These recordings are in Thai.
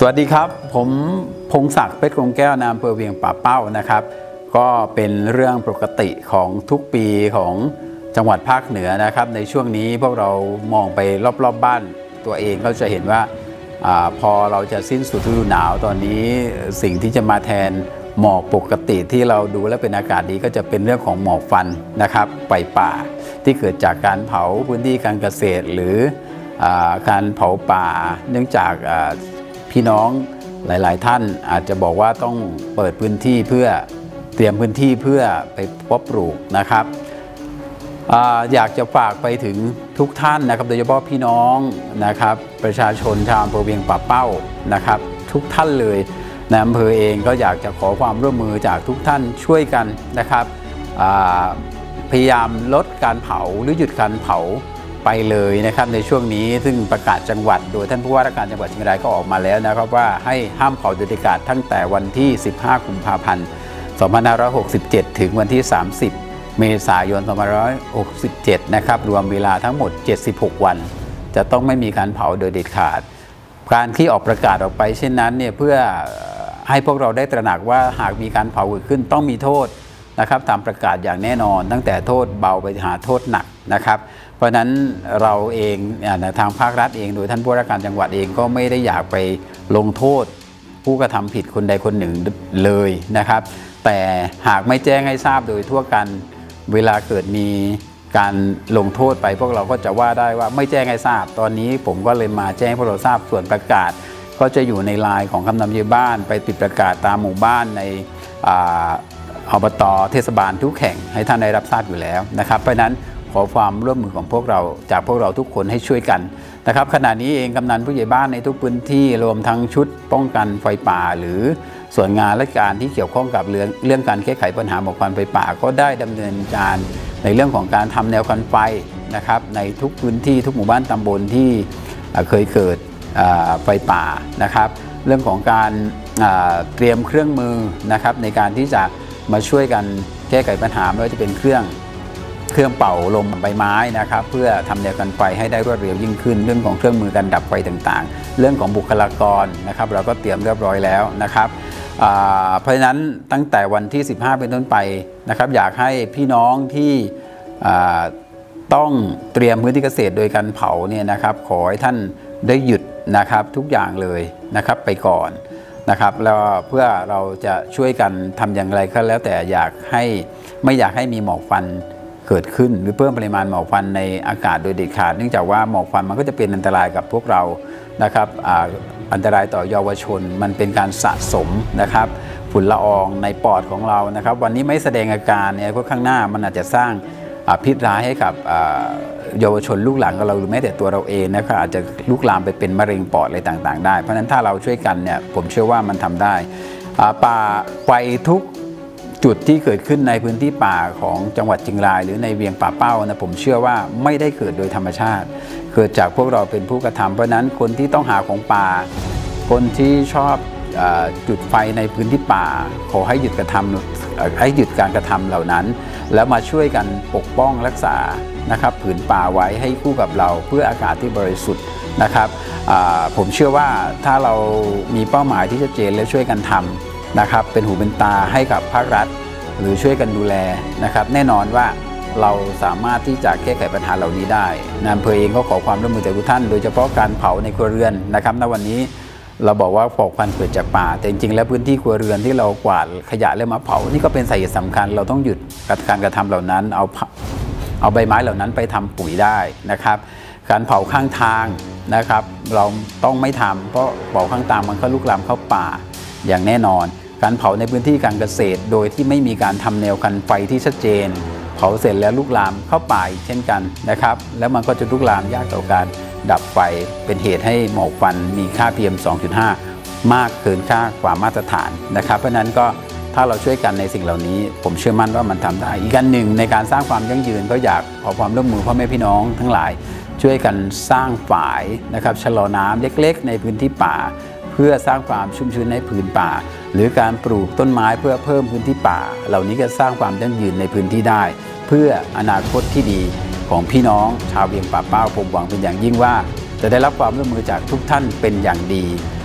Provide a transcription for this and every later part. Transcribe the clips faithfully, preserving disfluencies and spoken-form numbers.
วัสดีครับผมพงศักดิ์เพชรคงแก้วนายอำเภอเวียงป่าเป้านะครับก็เป็นเรื่องปกติของทุกปีของจังหวัดภาคเหนือนะครับในช่วงนี้พวกเรามองไปรอบๆ บ, บ้านตัวเองก็จะเห็นว่าอาพอเราจะสิ้นสุดฤดูหนาวตอนนี้สิ่งที่จะมาแทนหมอกปกติที่เราดูแล้วเป็นอากาศดีก็จะเป็นเรื่องของหมอกฟันนะครับไฟป่าที่เกิดจากการเผาพื้นที่การเกษตรหรือการเผาป่าเนื่องจากพี่น้องหลายๆท่านอาจจะบอกว่าต้องเปิดพื้นที่เพื่อเตรียมพื้นที่เพื่อไปเพาะปลูกนะครับ อ, อยากจะฝากไปถึงทุกท่านนะครับโดยเฉพาะพี่น้องนะครับประชาชนชาวอำเภอเวียงป่าเป้านะครับทุกท่านเลยในอำเภอเองก็อยากจะขอความร่วมมือจากทุกท่านช่วยกันนะครับพยายามลดการเผาหรือหยุดการเผาไปเลยนะครับในช่วงนี้ซึ่งประกาศจังหวัดโดยท่านผู้ว่าราชการจังหวัดเชียงรายก็ออกมาแล้วนะครับว่าให้ห้ามเผาโดยเด็ดขาดตั้งแต่วันที่สิบห้ากุมภาพันธ์สองพันห้าร้อยหกสิบเจ็ดถึงวันที่สามสิบเมษายนสองพันห้าร้อยหกสิบเจ็ดนะครับรวมเวลาทั้งหมดเจ็ดสิบหกวันจะต้องไม่มีการเผาโดยเด็ดขาดการที่ออกประกาศออกไปเช่นนั้นเนี่ยเพื่อให้พวกเราได้ตระหนักว่าหากมีการเผาเกิดขึ้นต้องมีโทษนะครับตามประกาศอย่างแน่นอนตั้งแต่โทษเบาไปหาโทษหนักนะครับเพราะฉะนั้นเราเองทางภาครัฐเองโดยท่านผู้ว่าราชการจังหวัดเองก็ไม่ได้อยากไปลงโทษผู้กระทำผิดคนใดคนหนึ่งเลยนะครับแต่หากไม่แจ้งให้ทราบโดยทั่วกันเวลาเกิดมีการลงโทษไปพวกเราก็จะว่าได้ว่าไม่แจ้งให้ทราบตอนนี้ผมก็เลยมาแจ้งพวกเราทราบส่วนประกาศก็จะอยู่ในไลน์ของคำนำเยี่ยบ้านไปติดประกาศตามหมู่บ้านในอบต.เทศบาลทุกแห่งให้ท่านได้รับทราบอยู่แล้วนะครับเพราะฉะนั้นขอความร่วมมือของพวกเราจากพวกเราทุกคนให้ช่วยกันนะครับขณะนี้เองกำนันผู้ใหญ่บ้านในทุกพื้นที่รวมทั้งชุดป้องกันไฟป่าหรือส่วนงานราชการที่เกี่ยวข้องกับเรื่องเรื่องการแก้ไขปัญหาหมอกควันไฟป่าก็ได้ดำเนินการในเรื่องของการทำแนวกันไฟนะครับในทุกพื้นที่ทุกหมู่บ้านตำบลที่เคยเกิดไฟป่านะครับเรื่องของการเตรียมเครื่องมือนะครับในการที่จะมาช่วยกันแก้ไขปัญหาไม่ว่าจะเป็นเครื่องเครื่องเป่าลมใบไม้นะครับเพื่อทำแนวกันไฟให้ได้รวดเร็วยิ่งขึ้นเรื่องของเครื่องมือการดับไฟต่างๆเรื่องของบุคลากรนะครับเราก็เตรียมเรียบร้อยแล้วนะครับเพราะฉะนั้นตั้งแต่วันที่สิบห้าเป็นต้นไปนะครับอยากให้พี่น้องที่ต้องเตรียมพื้นที่เกษตรโดยการเผาเนี่ยนะครับขอให้ท่านได้หยุดนะครับทุกอย่างเลยนะครับไปก่อนนะครับแล้วเพื่อเราจะช่วยกันทำอย่างไรก็แล้วแต่อยากให้ไม่อยากให้มีหมอกควันเกิดขึ้นหรือเพิ่มปริมาณหมอกควันในอากาศโดยเด็ดขาดเนื่องจากว่าหมอกควันมันก็จะเป็นอันตรายกับพวกเรานะครับอันตรายต่อเยาวชนมันเป็นการสะสมนะครับฝุ่นละอองในปอดของเรานะครับวันนี้ไม่แสดงอาการเนี่ยเพราะข้างหน้ามันอาจจะสร้างพิษร้ายให้กับเยาวชนลูกหลานของเราหรือแม้แต่ตัวเราเองนะครับอาจจะลุกลามไปเป็นมะเร็งปอดอะไรต่างๆได้เพราะฉะนั้นถ้าเราช่วยกันเนี่ยผมเชื่อว่ามันทำได้ป่าไฟทุกจุดที่เกิดขึ้นในพื้นที่ป่าของจังหวัดเชียงรายหรือในเวียงป่าเป้านะผมเชื่อว่าไม่ได้เกิดโดยธรรมชาติเกิดจากพวกเราเป็นผู้กระทำเพราะนั้นคนที่ต้องหาของป่าคนที่ชอบจุดไฟในพื้นที่ป่าขอให้หยุดกระทำให้หยุดการกระทำเหล่านั้นแล้วมาช่วยกันปกป้องรักษานะครับผืนป่าไว้ให้คู่กับเราเพื่ออากาศที่บริสุทธิ์นะครับผมเชื่อว่าถ้าเรามีเป้าหมายที่ชัดเจนและช่วยกันทำนะครับเป็นหูเป็นตาให้กับภาครัฐหรือช่วยกันดูแลนะครับแน่นอนว่าเราสามารถที่จะแก้ไขปัญหาเหล่านี้ได้นายอำเภอเองก็ขอความร่วมมือจากทุกท่านโดยเฉพาะการเผาในครัวเรือนนะครับณวันนี้เราบอกว่าหมอกควันเกิดจากป่าแต่จริงๆแล้วพื้นที่ครัวเรือนที่เรากวาดขยะแล้วมาเผานี่ก็เป็นสาเหตุสำคัญเราต้องหยุดการกระทำเหล่านั้นเอาเอาใบไม้เหล่านั้นไปทำปุ๋ยได้นะครับการเผาข้างทางนะครับเราต้องไม่ทำเพราะเผาข้างทางมันก็ลุกลามเข้าป่าอย่างแน่นอนการเผาในพื้นที่การเกษตรโดยที่ไม่มีการทำแนวกันไฟที่ชัดเจนเผาเสร็จแล้วลุกลามเข้าป่าเช่นกันนะครับแล้วมันก็จะลุกลามยากต่อการดับไฟเป็นเหตุให้หมอกควันมีค่า พี เอ็ม สองจุดห้า มากเกินค่ากว่ามาตรฐานนะครับเพราะนั้นก็ถ้าเราช่วยกันในสิ่งเหล่านี้ผมเชื่อมั่นว่ามันทำได้อีกอันหนึ่งในการสร้างความยั่งยืนก็อยากขอความร่วมมือพ่อแม่พี่น้องทั้งหลายช่วยกันสร้างฝายนะครับชะลอน้ำเล็กๆในพื้นที่ป่าเพื่อสร้างความชุ่มชื้นในพื้นป่าหรือการปลูกต้นไม้เพื่อเพิ่มพื้นที่ป่าเหล่านี้ก็สร้างความยั่งยืนในพื้นที่ได้เพื่ออนาคตที่ดีของพี่น้องชาวเวียงป่าเป้าผมหวังเป็นอย่างยิ่งว่าจะได้รับความร่วมมือจากทุกท่านเป็นอย่างดี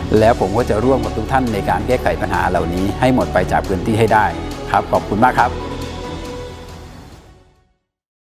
แล้วผมก็จะร่วมกับทุกท่านในการแก้ไขปัญหาเหล่านี้ให้หมดไปจากพื้นที่ให้ได้ครับขอบคุณมากครับ